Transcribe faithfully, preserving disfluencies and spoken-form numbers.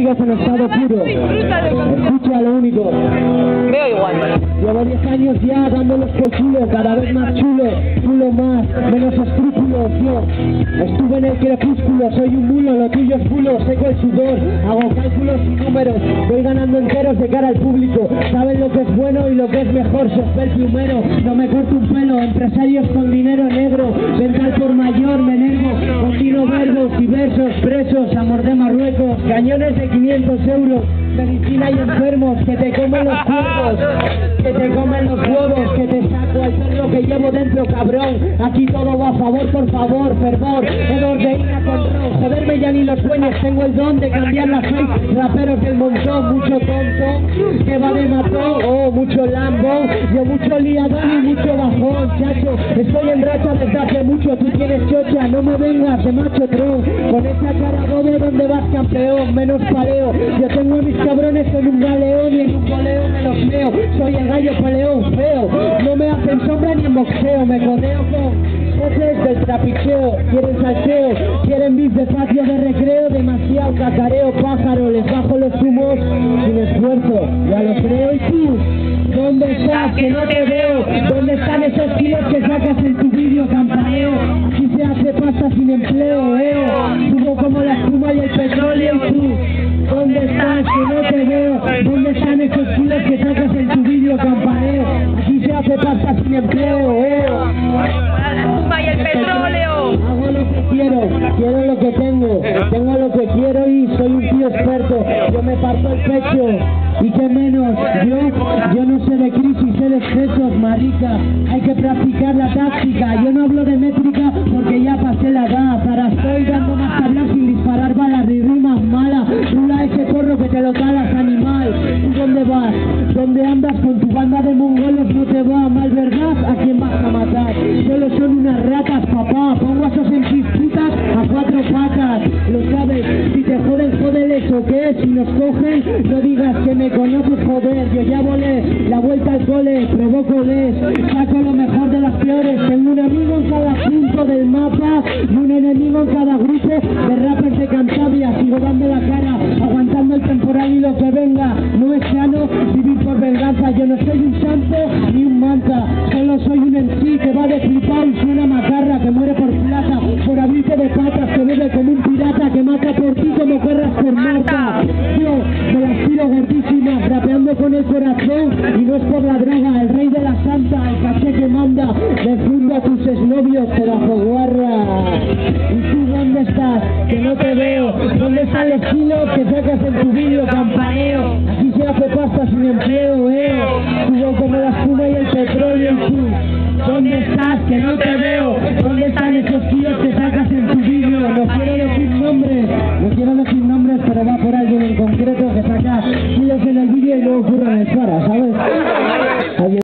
sigues en estado puro. Escucha lo único. Veo igual. Llevo diez años ya dándolos por culo, cada vez más chulo, chulo más, menos escrúpulos. Yo estuve en el crepúsculo, soy un mulo, lo tuyo es culo, seco el sudor, hago cálculos y números, voy ganando enteros de cara al público. Saben lo que es bueno y lo que es mejor, soy el plumero, no me corto un pelo, empresarios con dinero negro, venta al por mayor, me enervo, combino verbos y versos, presos, amor de Marruecos, cañones de quinientos euros, medicina y enfermos, que te comen los cuerpos, que te comen los huevos, que te saco al perro que llevo dentro, cabrón. Aquí todo va a favor, por favor, fervor, en ordeina con rock. Joderme ya ni los sueños, tengo el don de cambiar la fe. Raperos del montón, mucho tonto, que va de matón, oh, mucho lambo, yo mucho liadón y mucho bajón, chacho. Estoy en racha desde hace mucho, tú tienes chocha, no me vengas de macho tron. Con esa cara doble donde vas campeón, menos pareo. Yo tengo a mis cabrones en un galeón y en un goleo me los meo. Soy el gallo peleón feo, no me hacen sombra ni en boxeo, me codeo con voces del trapicheo, quieren salseo, quieren bis de patio de recreo, demasiado cacareo, pájaro, les bajo los humos sin esfuerzo, ya lo creo. Y tú, ¿dónde estás? Que no te veo. ¿Dónde están esos kilos que sacas en tu vídeo campaneo? Aquí se hace pasta sin empleo, eh. Subo como la espuma y el petróleo. Y tú, ¿dónde estás? Que no te veo. ¿Dónde están esos kilos que sacas en tu vídeo campaneo? Aquí se hace pasta sin empleo, eh. La espuma y el petróleo. Hago lo que quiero, quiero lo que tengo, tengo lo que quiero y soy un tío experto. Yo me parto el pecho y que menos, yo, yo no sé de crisis, sé de excesos, marica. Hay que practicar la táctica, yo no hablo de métrica porque ya pasé la edad. Ahora estoy dando más que hablar sin disparar balas ni rimas malas. Rula ese porro que te lo calas, animal. ¿Tú dónde vas? ¿Dónde andas con tu banda de mongoles? No te va mal, ¿verdad? ¿A quién vas a matar? Solo son unas ratas, papá. Pongo a esos en putas a cuatro patas. Lo sabes, si te joden, jodeles o qué. Si nos cogen, no digas que me conoces, joder. Yo ya volé la vuelta al cole, provoco les, saco lo mejor de las peores. Tengo un amigo en cada punto del mapa y un enemigo en cada grupo de rappers de Cantabria. Sigo dando la cara, aguantando el temporal y lo que venga. No es sano vivir por venganza. Yo no soy un santo ni un manta, solo soy un en sí que va de flipar y suena macarra, que muere por plata, por abrirte de patas, que bebe como un pirata, que mata por ti como corras por Marta. Yo me las tiro gordísimas, rapeando con el corazón y no es por la droga, el rey de la santa, el caché que manda, le funda a tus exnovios por ajo guarra. ¿Y tú dónde estás? Que no te veo. ¿Dónde están los kilos que sacas en tu vídeo campaneo? Aquí se hace pasta sin empleo, eh. Subo como la espuma y el petróleo. ¿Y tú? ¿Dónde estás? Que no te veo. ¿Dónde están esos kilos que sacas en tu vídeo? No quiero decir nombres, no quiero decir nombres, pero va por alguien en concreto que saca kilos en el vídeo y luego ocurre en el Zara, ¿sabes?